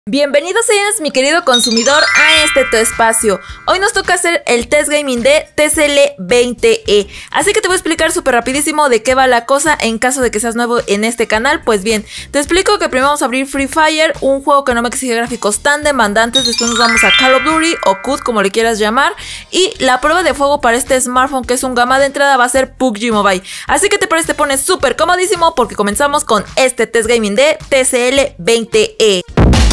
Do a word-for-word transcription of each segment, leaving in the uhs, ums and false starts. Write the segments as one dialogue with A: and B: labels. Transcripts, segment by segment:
A: Bienvenidos sean, mi querido consumidor, a este tu espacio. Hoy nos toca hacer el test gaming de T C L veinte E. Así que te voy a explicar súper rapidísimo de qué va la cosa en caso de que seas nuevo en este canal. Pues bien, te explico que primero vamos a abrir Free Fire, un juego que no me exige gráficos tan demandantes. Después nos vamos a Call of Duty o C U D, como le quieras llamar. Y la prueba de fuego para este smartphone, que es un gama de entrada, va a ser P U B G Mobile. Así que te parece, te pones súper comodísimo porque comenzamos con este test gaming de T C L veinte E.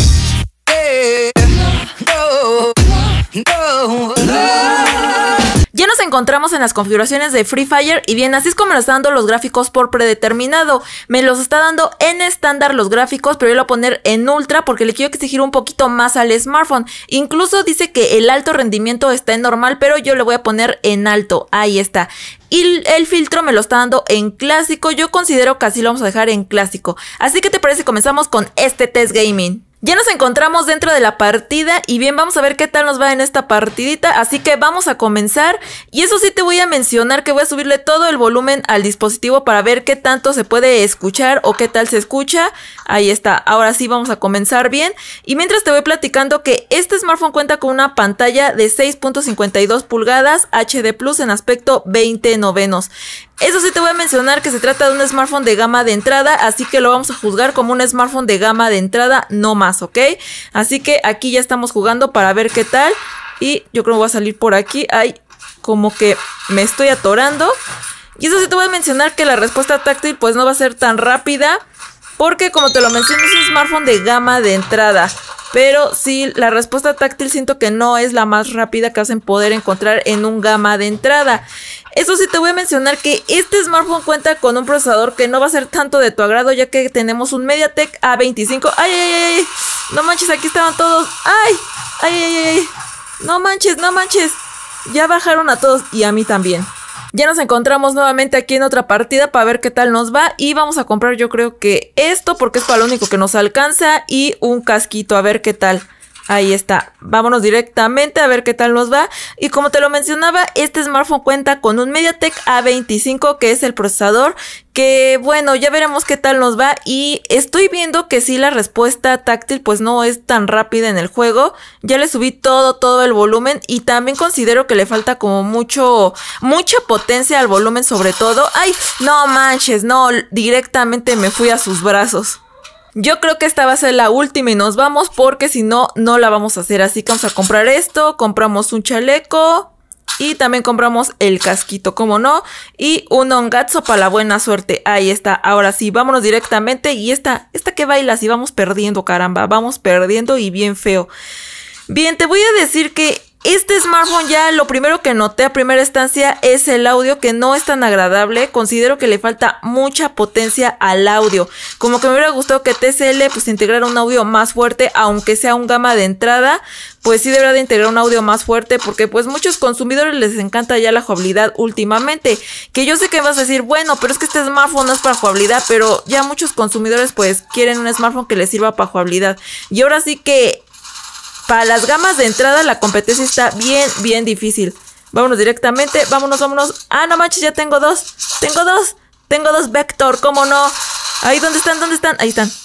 A: Ya nos encontramos en las configuraciones de Free Fire y bien, así es como nos está dando los gráficos por predeterminado. Me los está dando en estándar los gráficos, pero yo lo voy a poner en ultra porque le quiero exigir un poquito más al smartphone. Incluso dice que el alto rendimiento está en normal, pero yo le voy a poner en alto. Ahí está. Y el filtro me lo está dando en clásico. Yo considero que así lo vamos a dejar en clásico. Así que te parece, comenzamos con este test gaming. Ya nos encontramos dentro de la partida y bien, vamos a ver qué tal nos va en esta partidita, así que vamos a comenzar. Y eso sí, te voy a mencionar que voy a subirle todo el volumen al dispositivo para ver qué tanto se puede escuchar o qué tal se escucha. Ahí está, ahora sí vamos a comenzar bien. Y mientras te voy platicando que este smartphone cuenta con una pantalla de seis punto cincuenta y dos pulgadas H D plus en aspecto veinte novenos. Eso sí, te voy a mencionar que se trata de un smartphone de gama de entrada, así que lo vamos a juzgar como un smartphone de gama de entrada, no más, ¿ok? Así que aquí ya estamos jugando para ver qué tal. Y yo creo que voy a salir por aquí. Ay, como que me estoy atorando. Y eso sí, te voy a mencionar que la respuesta táctil pues no va a ser tan rápida, porque como te lo mencioné, es un smartphone de gama de entrada. Pero sí, la respuesta táctil siento que no es la más rápida que vas a poder encontrar en un gama de entrada. Eso sí, te voy a mencionar que este smartphone cuenta con un procesador que no va a ser tanto de tu agrado, ya que tenemos un MediaTek A veinticinco. ¡Ay, ay, ay, ay! No manches, aquí estaban todos. ¡Ay! ¡Ay, ay, ay! No manches, no manches. Ya bajaron a todos y a mí también. Ya nos encontramos nuevamente aquí en otra partida para ver qué tal nos va. Y vamos a comprar, yo creo que esto, porque es para lo único que nos alcanza. Y un casquito, a ver qué tal. Ahí está, vámonos directamente a ver qué tal nos va. Y como te lo mencionaba, este smartphone cuenta con un MediaTek A veinticinco, que es el procesador, que bueno, ya veremos qué tal nos va. Y estoy viendo que sí, la respuesta táctil pues no es tan rápida en el juego. Ya le subí todo, todo el volumen, y también considero que le falta como mucho, mucha potencia al volumen sobre todo. ¡Ay! No manches, no, directamente me fui a sus brazos. Yo creo que esta va a ser la última y nos vamos, porque si no, no la vamos a hacer. Así que vamos a comprar esto, compramos un chaleco y también compramos el casquito, como no, y un ongatsu para la buena suerte. Ahí está, ahora sí, vámonos directamente. Y esta, esta que baila, si vamos perdiendo, caramba, vamos perdiendo y bien feo. Bien, te voy a decir que este smartphone, ya lo primero que noté a primera instancia es el audio, que no es tan agradable. Considero que le falta mucha potencia al audio. Como que me hubiera gustado que T C L pues integrara un audio más fuerte, aunque sea un gama de entrada. Pues sí debería de integrar un audio más fuerte, porque pues muchos consumidores les encanta ya la jugabilidad últimamente. Que yo sé que vas a decir, bueno, pero es que este smartphone no es para jugabilidad, pero ya muchos consumidores pues quieren un smartphone que les sirva para jugabilidad. Y ahora sí que para las gamas de entrada la competencia está bien, bien difícil. Vámonos directamente, vámonos, vámonos. Ah, no manches, ya tengo dos. Tengo dos. Tengo dos Vector, ¿cómo no? Ahí, ¿dónde están? ¿Dónde están? Ahí están.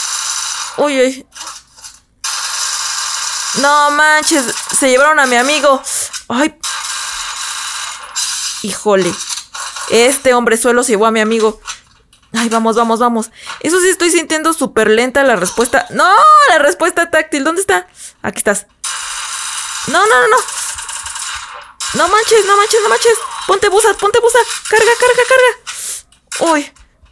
A: Uy, uy. No manches, se llevaron a mi amigo. Ay. Híjole. Este hombre suelo se llevó a mi amigo. Ay, vamos, vamos, vamos. Eso sí, estoy sintiendo súper lenta la respuesta. ¡No! La respuesta táctil. ¿Dónde está? Aquí estás. No, no, no, no. No manches, no manches, no manches. Ponte busa, ponte busa. Carga, carga, carga. Uy.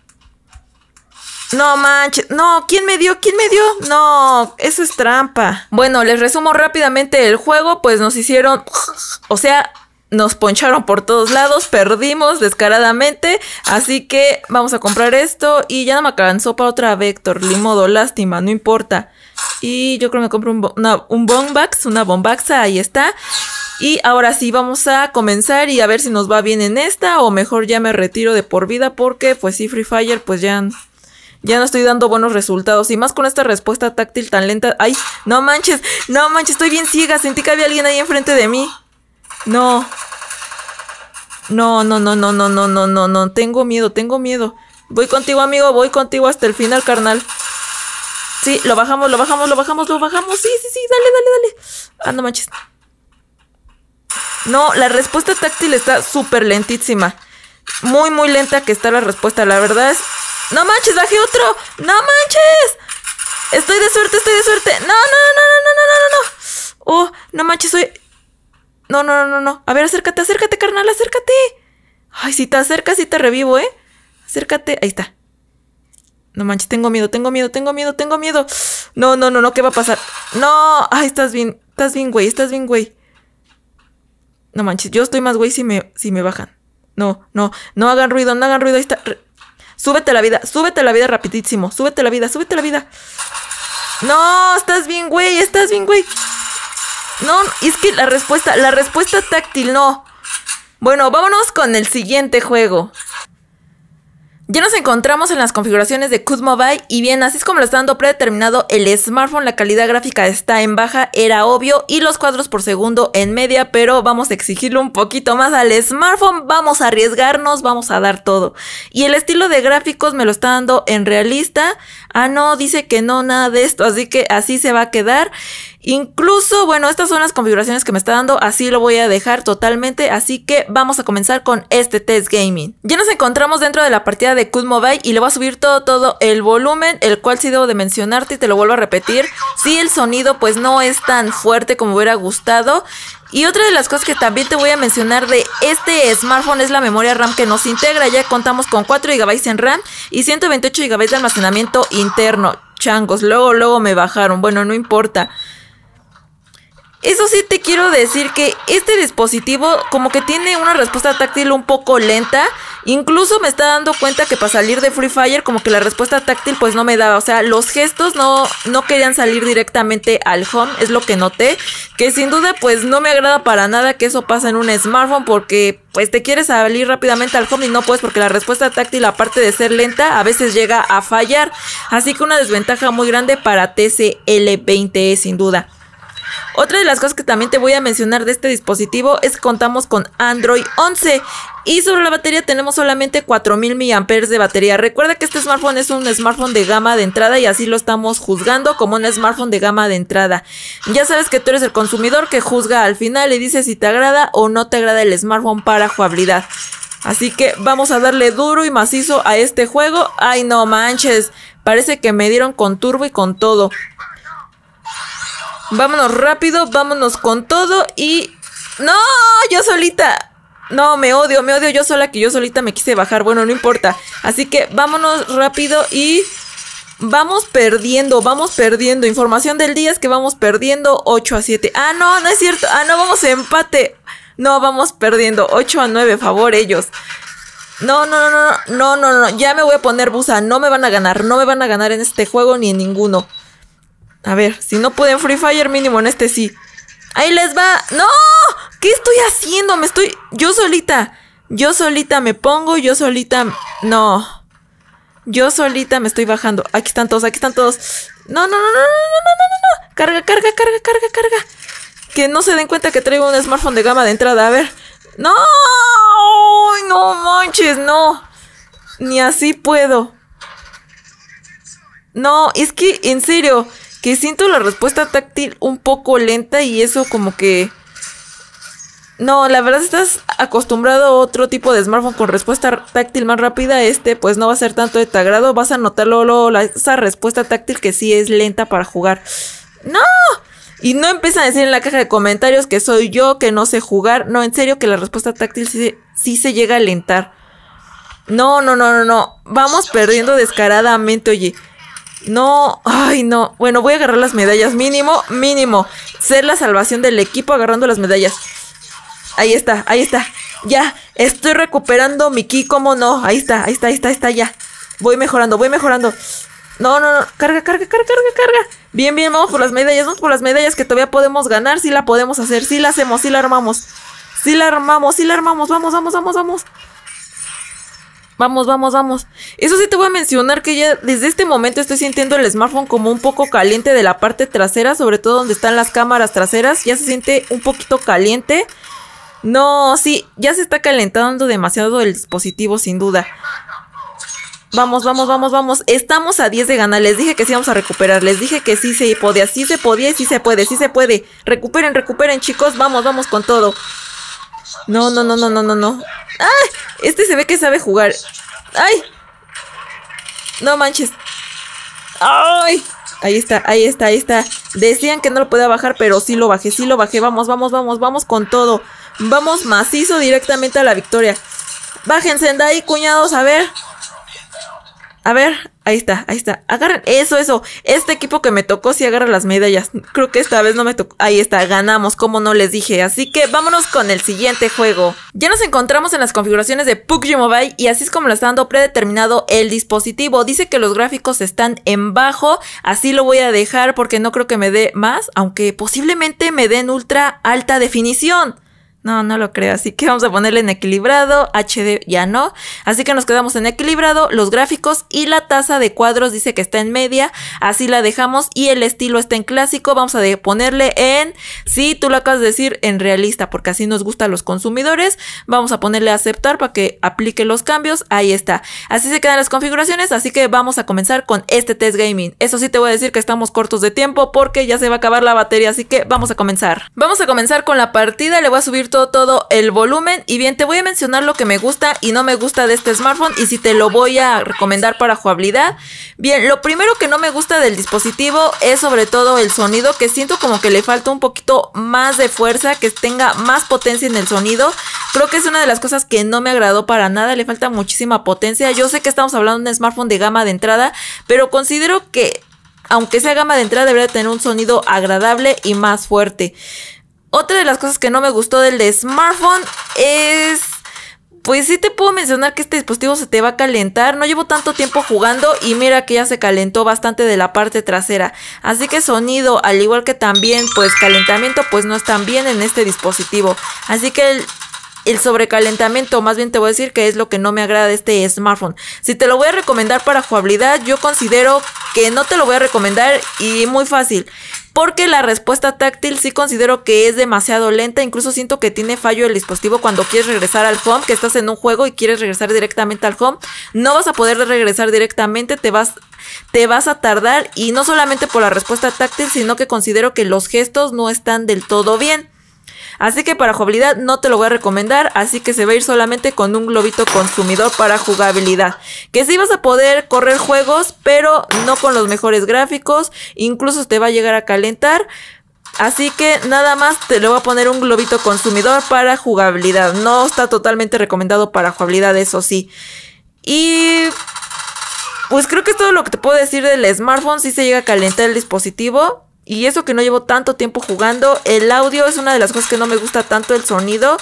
A: No manches. No, ¿quién me dio? ¿Quién me dio? No, eso es trampa. Bueno, les resumo rápidamente el juego. Pues nos hicieron... O sea... Nos poncharon por todos lados, perdimos descaradamente, así que vamos a comprar esto y ya no me alcanzó para otra Vector, ni modo, lástima, no importa. Y yo creo que me compro un, una, un bombax, una bombaxa, ahí está. Y ahora sí vamos a comenzar y a ver si nos va bien en esta, o mejor ya me retiro de por vida, porque pues sí, Free Fire pues ya... Ya no estoy dando buenos resultados, y más con esta respuesta táctil tan lenta. ¡Ay! No manches, no manches, estoy bien ciega, sentí que había alguien ahí enfrente de mí. No. No, no, no, no, no, no, no, no, no. Tengo miedo, tengo miedo. Voy contigo, amigo, voy contigo hasta el final, carnal. Sí, lo bajamos, lo bajamos, lo bajamos, lo bajamos. Sí, sí, sí, dale, dale, dale. Ah, no manches. No, la respuesta táctil está súper lentísima. Muy, muy lenta que está la respuesta. La verdad es... ¡No manches, bajé otro! ¡No manches! Estoy de suerte, estoy de suerte. ¡No, no, no, no, no, no, no, no! ¡Oh, no manches, soy... No, no, no, no, no. A ver, acércate, acércate, carnal, acércate. Ay, si te acercas, sí te revivo, ¿eh? Acércate. Ahí está. No manches, tengo miedo, tengo miedo, tengo miedo, tengo miedo. No, no, no, no, ¿qué va a pasar? No, ay, estás bien, estás bien, güey, estás bien, güey. No manches, yo estoy más güey si me, si me bajan. No, no, no hagan ruido, no hagan ruido, ahí está. Súbete a la vida, súbete a la vida rapidísimo. Súbete a la vida, súbete a la vida. No, estás bien, güey, estás bien, güey. No, es que la respuesta, la respuesta táctil no. Bueno, vámonos con el siguiente juego. Ya nos encontramos en las configuraciones de Q Mobile y bien, así es como lo está dando predeterminado el smartphone. La calidad gráfica está en baja, era obvio, y los cuadros por segundo en media, pero vamos a exigirle un poquito más al smartphone, vamos a arriesgarnos, vamos a dar todo. Y el estilo de gráficos me lo está dando en realista. Ah, no, dice que no, nada de esto, así que así se va a quedar. Incluso, bueno, estas son las configuraciones que me está dando, así lo voy a dejar totalmente, así que vamos a comenzar con este test gaming. Ya nos encontramos dentro de la partida de Q Mobile y le voy a subir todo, todo el volumen, el cual sí debo de mencionarte y te lo vuelvo a repetir. Sí, el sonido pues no es tan fuerte como hubiera gustado. Y otra de las cosas que también te voy a mencionar de este smartphone es la memoria RAM que nos integra. Ya contamos con cuatro gigabytes en RAM y ciento veintiocho gigabytes de almacenamiento interno. Changos, luego, luego me bajaron, bueno, no importa. Eso sí te quiero decir que este dispositivo como que tiene una respuesta táctil un poco lenta. Incluso me está dando cuenta que para salir de Free Fire como que la respuesta táctil pues no me daba. O sea, los gestos no, no querían salir directamente al home, es lo que noté. Que sin duda pues no me agrada para nada que eso pase en un smartphone, porque pues te quieres salir rápidamente al home y no puedes porque la respuesta táctil, aparte de ser lenta, a veces llega a fallar. Así que una desventaja muy grande para T C L veinte E sin duda. Otra de las cosas que también te voy a mencionar de este dispositivo es que contamos con Android once y sobre la batería tenemos solamente cuatro mil miliamperios hora de batería. Recuerda que este smartphone es un smartphone de gama de entrada y así lo estamos juzgando como un smartphone de gama de entrada. Ya sabes que tú eres el consumidor que juzga al final y dice si te agrada o no te agrada el smartphone para jugabilidad. Así que vamos a darle duro y macizo a este juego. Ay, no manches, parece que me dieron con turbo y con todo. Vámonos rápido, vámonos con todo y... ¡No! Yo solita. No, me odio, me odio yo sola, que yo solita me quise bajar. Bueno, no importa. Así que vámonos rápido y... Vamos perdiendo, vamos perdiendo. Información del día es que vamos perdiendo ocho a siete. Ah, no, no es cierto. Ah, no, vamos a empate. No, vamos perdiendo ocho a nueve, favor ellos. No, no, no, no, no, no, no. Ya me voy a poner busa. No me van a ganar, no me van a ganar en este juego ni en ninguno. A ver, si no pude en Free Fire, mínimo en este sí. ¡Ahí les va! ¡No! ¿Qué estoy haciendo? Me estoy... Yo solita. Yo solita me pongo, yo solita... No. Yo solita me estoy bajando. Aquí están todos, aquí están todos. No, no, no, no, no, no, no, no, no. Carga, carga, carga, carga, carga. Que no se den cuenta que traigo un smartphone de gama de entrada. A ver. ¡No! ¡Ay, no manches! No. Ni así puedo. No, es que, en serio... Que siento la respuesta táctil un poco lenta y eso como que... No, la verdad estás acostumbrado a otro tipo de smartphone con respuesta táctil más rápida. Este pues no va a ser tanto de tu agrado. Vas a notar luego la, esa respuesta táctil que sí es lenta para jugar. ¡No! Y no empiezan a decir en la caja de comentarios que soy yo, que no sé jugar. No, en serio que la respuesta táctil sí, sí se llega a alentar. No, no, no, no, no. Vamos perdiendo descaradamente, oye. No, ay no. Bueno, voy a agarrar las medallas. Mínimo, mínimo. Ser la salvación del equipo agarrando las medallas. Ahí está, ahí está. Ya, estoy recuperando mi ki, ¿cómo no? Ahí está, ahí está, ahí está, ahí está, ya. Voy mejorando, voy mejorando. No, no, no. Carga, carga, carga, carga, carga. Bien, bien, vamos por las medallas, vamos por las medallas que todavía podemos ganar. Sí la podemos hacer, sí la hacemos, sí la armamos. Sí la armamos, sí la armamos. Vamos, vamos, vamos, vamos. Vamos, vamos, vamos. Eso sí te voy a mencionar que ya desde este momento estoy sintiendo el smartphone como un poco caliente de la parte trasera, sobre todo donde están las cámaras traseras. Ya se siente un poquito caliente. No, sí, ya se está calentando demasiado el dispositivo sin duda. Vamos, vamos, vamos, vamos. Estamos a diez de ganar. Les dije que sí vamos a recuperar. Les dije que sí se podía. Sí se podía y sí se puede. Sí se puede. Recuperen, recuperen, chicos. Vamos, vamos con todo. No, no, no, no, no, no, no. ¡Ay! Este se ve que sabe jugar. ¡Ay! No manches. ¡Ay! Ahí está, ahí está, ahí está. Decían que no lo podía bajar, pero sí lo bajé, sí lo bajé. Vamos, vamos, vamos, vamos con todo. Vamos macizo directamente a la victoria. Bájense de ahí, cuñados, a ver. A ver, ahí está, ahí está. Agarren, eso, eso. Este equipo que me tocó sí agarra las medallas. Creo que esta vez no me tocó. Ahí está, ganamos, como no les dije. Así que vámonos con el siguiente juego. Ya nos encontramos en las configuraciones de P U B G Mobile y así es como lo está dando predeterminado el dispositivo. Dice que los gráficos están en bajo. Así lo voy a dejar porque no creo que me dé más, aunque posiblemente me dé en ultra alta definición. No, no lo creo, así que vamos a ponerle en equilibrado, H D ya no, así que nos quedamos en equilibrado, los gráficos y la tasa de cuadros dice que está en media, así la dejamos y el estilo está en clásico, vamos a de ponerle en, sí, tú lo acabas de decir, en realista, porque así nos gusta a los consumidores, vamos a ponerle a aceptar para que aplique los cambios, ahí está, así se quedan las configuraciones, así que vamos a comenzar con este test gaming, eso sí te voy a decir que estamos cortos de tiempo porque ya se va a acabar la batería, así que vamos a comenzar, vamos a comenzar con la partida, le voy a subir todo, todo el volumen y bien, te voy a mencionar lo que me gusta y no me gusta de este smartphone y si te lo voy a recomendar para jugabilidad. Bien, lo primero que no me gusta del dispositivo es sobre todo el sonido, que siento como que le falta un poquito más de fuerza, que tenga más potencia en el sonido. Creo que es una de las cosas que no me agradó para nada, le falta muchísima potencia. Yo sé que estamos hablando de un smartphone de gama de entrada, pero considero que aunque sea gama de entrada debería tener un sonido agradable y más fuerte. Otra de las cosas que no me gustó del de smartphone es, pues sí te puedo mencionar que este dispositivo se te va a calentar. No llevo tanto tiempo jugando y mira que ya se calentó bastante de la parte trasera. Así que sonido, al igual que también pues calentamiento, pues no están bien en este dispositivo. Así que el... El sobrecalentamiento, más bien te voy a decir que es lo que no me agrada de este smartphone. Si te lo voy a recomendar para jugabilidad, yo considero que no te lo voy a recomendar y muy fácil. Porque la respuesta táctil sí considero que es demasiado lenta, incluso siento que tiene fallo el dispositivo cuando quieres regresar al home, que estás en un juego y quieres regresar directamente al home. No vas a poder regresar directamente, te vas... Te vas a tardar y no solamente por la respuesta táctil, sino que considero que los gestos no están del todo bien. Así que para jugabilidad no te lo voy a recomendar, así que se va a ir solamente con un globito consumidor para jugabilidad. Que sí vas a poder correr juegos, pero no con los mejores gráficos, incluso te va a llegar a calentar. Así que nada más te lo voy a poner un globito consumidor para jugabilidad. No está totalmente recomendado para jugabilidad, eso sí. Y... pues creo que es todo lo que te puedo decir del smartphone, sí se llega a calentar el dispositivo. Y eso que no llevo tanto tiempo jugando. El audio es una de las cosas que no me gusta tanto, el sonido.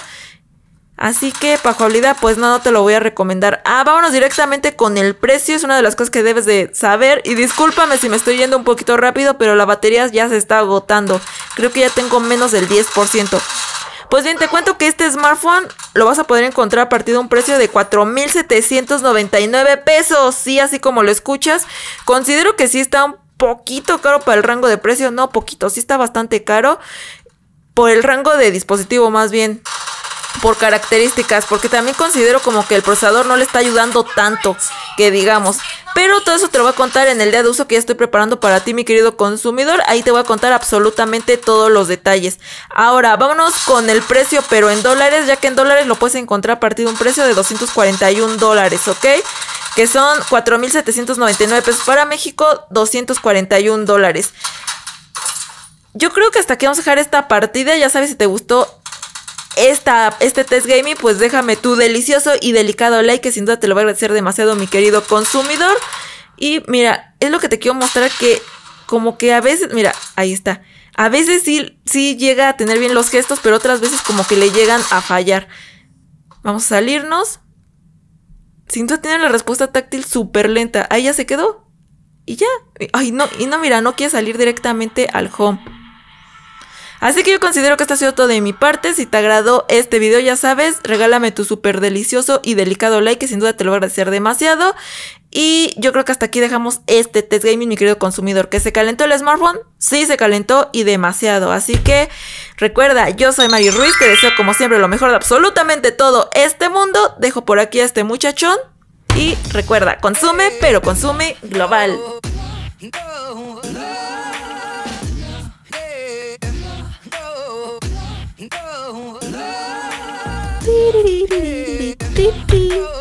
A: Así que para jugabilidad pues no, no te lo voy a recomendar. Ah, vámonos directamente con el precio. Es una de las cosas que debes de saber. Y discúlpame si me estoy yendo un poquito rápido, pero la batería ya se está agotando. Creo que ya tengo menos del diez por ciento. Pues bien, te cuento que este smartphone lo vas a poder encontrar a partir de un precio de cuatro mil setecientos noventa y nueve pesos. Sí, así como lo escuchas. Considero que sí está un poquito caro para el rango de precio, no poquito, sí está bastante caro por el rango de dispositivo, más bien por características, porque también considero como que el procesador no le está ayudando tanto, que digamos, pero todo eso te lo voy a contar en el día de uso que ya estoy preparando para ti, mi querido consumidor. Ahí te voy a contar absolutamente todos los detalles. Ahora, vámonos con el precio, pero en dólares, ya que en dólares lo puedes encontrar a partir de un precio de doscientos cuarenta y un dólares, ¿ok? Que son cuatro mil setecientos noventa y nueve pesos para México, doscientos cuarenta y un dólares. Yo creo que hasta aquí vamos a dejar esta partida. Ya sabes, si te gustó esta, este test gaming, pues déjame tu delicioso y delicado like, que sin duda te lo voy a agradecer demasiado, mi querido consumidor. Y mira, es lo que te quiero mostrar, que como que a veces, mira, ahí está. A veces sí, sí llega a tener bien los gestos, pero otras veces como que le llegan a fallar. Vamos a salirnos. Sin duda tiene la respuesta táctil súper lenta. Ahí ya se quedó. Y ya. Ay, no, y no, mira, no quiere salir directamente al home. Así que yo considero que esto ha sido todo de mi parte. Si te agradó este video, ya sabes, regálame tu súper delicioso y delicado like, que sin duda te lo voy a agradecer demasiado. Y yo creo que hasta aquí dejamos este test gaming, mi querido consumidor. ¿Que se calentó el smartphone? Sí, se calentó y demasiado. Así que recuerda, yo soy Mari Ruiz, te deseo como siempre lo mejor de absolutamente todo este mundo. Dejo por aquí a este muchachón. Y recuerda, consume, pero consume global. Ti, ti, ti, ti, ti, ti.